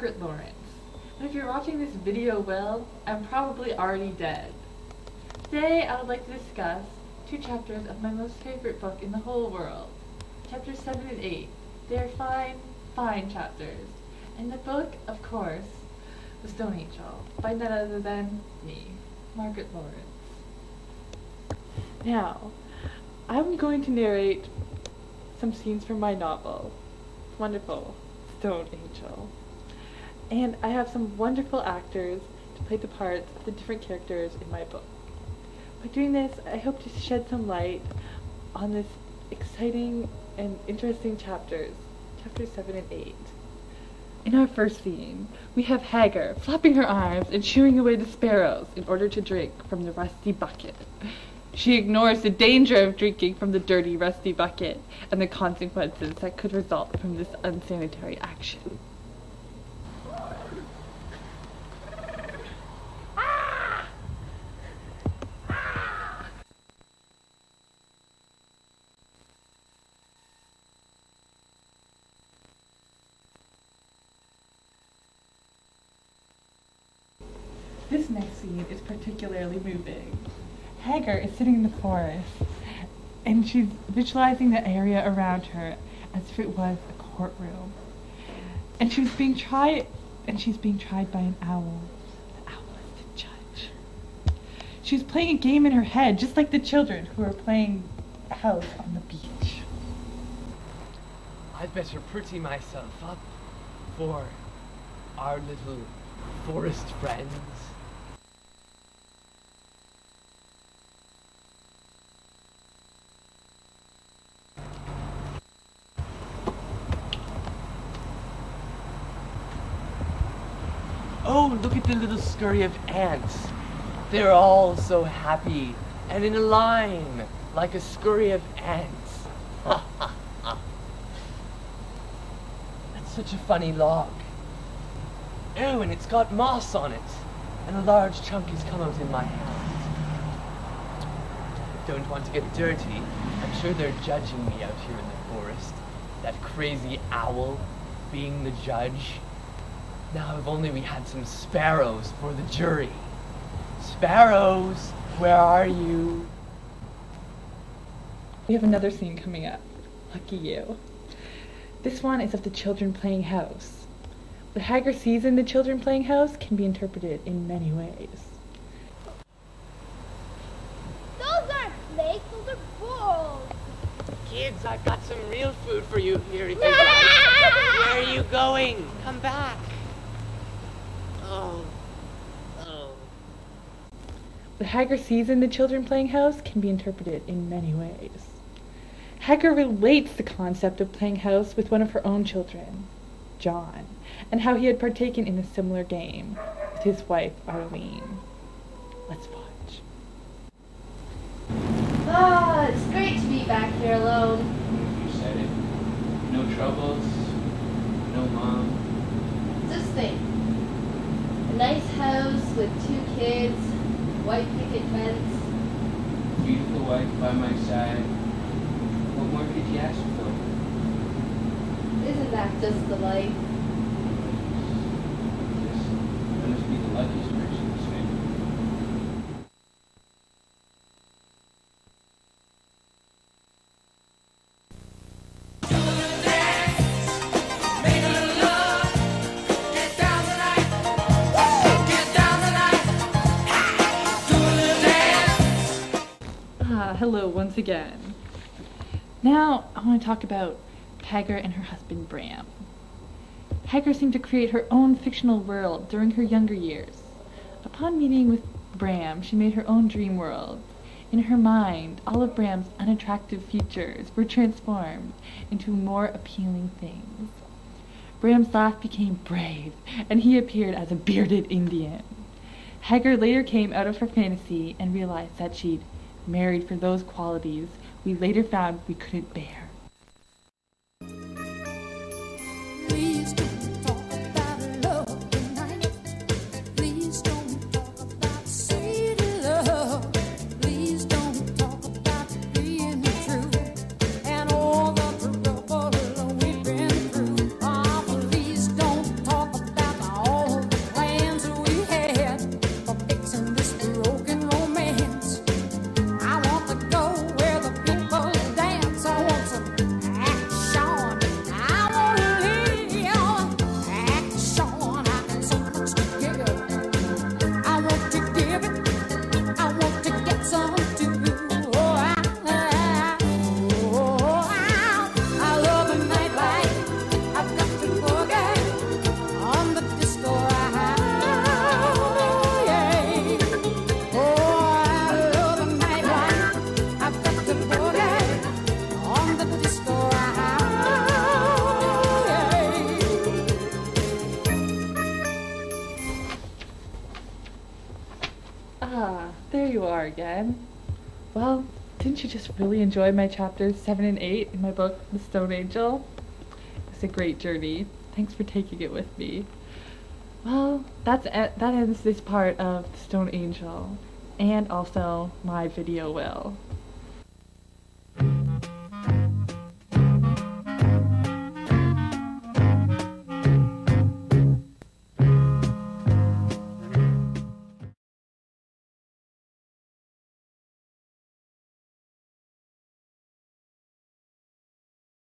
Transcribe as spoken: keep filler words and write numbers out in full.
Margaret Laurence, and if you're watching this video, well, I'm probably already dead. Today I would like to discuss two chapters of my most favorite book in the whole world, chapters seven and eight. They are fine, fine chapters, and the book, of course, was Stone Angel, by none other than me, Margaret Laurence. Now, I'm going to narrate some scenes from my novel, wonderful Stone Angel. And I have some wonderful actors to play the parts of the different characters in my book. By doing this, I hope to shed some light on this exciting and interesting chapters, chapters seven and eight. In our first scene, we have Hagar flapping her arms and shooing away the sparrows in order to drink from the rusty bucket. She ignores the danger of drinking from the dirty, rusty bucket and the consequences that could result from this unsanitary action. This next scene is particularly moving. Hagar is sitting in the forest, and she's visualizing the area around her as if it was a courtroom. And she was being tried, and she's being tried by an owl. The owl is the judge. She was playing a game in her head, just like the children who are playing house on the beach. I'd better pretty myself up for our little forest friends. Oh, look at the little scurry of ants. They're all so happy and in a line like a scurry of ants. Ha ha ha. That's such a funny log. Oh, and it's got moss on it, and a large chunk has come out in my hand. Don't want to get dirty. I'm sure they're judging me out here in the forest. That crazy owl being the judge. Now, if only we had some sparrows for the jury. Sparrows, where are you? We have another scene coming up. Lucky you. This one is of the children playing house. What Hagar sees in the children playing house can be interpreted in many ways. Those aren't snakes, those are balls. Kids, I've got some real food for you here if you like. Where are you going? Come back. Oh. Oh. What Hagar sees in the children playing house can be interpreted in many ways. Hagar relates the concept of playing house with one of her own children, John, and how he had partaken in a similar game with his wife, Arlene. Let's watch. Ah, it's great to be back here alone. You said it. No troubles, no mom. Just think. A nice house with two kids, white picket fence. Beautiful wife by my side. What more could you ask for? Isn't that just the life? Yes. I must be the luckiest person in this family. Ah, hello once again. Now, I want to talk about Hagar and her husband Bram. Hagar seemed to create her own fictional world during her younger years. Upon meeting with Bram, she made her own dream world. In her mind, all of Bram's unattractive features were transformed into more appealing things. Bram's laugh became brave, and he appeared as a bearded Indian. Hagar later came out of her fantasy and realized that she'd married for those qualities we later found we couldn't bear. Please don't talk about love tonight. Please don't talk about sweet love. Please don't talk about being true and all the trouble we've been through. Oh, please don't talk about are again. Well, didn't you just really enjoy my chapters seven and eight in my book, The Stone Angel? It's a great journey. Thanks for taking it with me. Well, that's e that ends this part of The Stone Angel, and also my video will.